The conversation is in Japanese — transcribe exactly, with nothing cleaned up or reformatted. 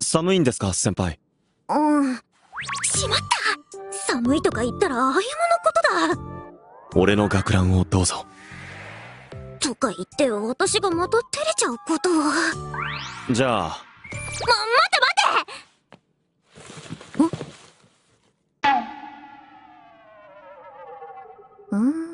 寒いんですか、先輩。 うん。しまった、寒いとか言ったら歩のことだ。 俺の学ランをどうぞ。 とか言って私がまた照れちゃうことを。 じゃあ。 ま、待て待て。んん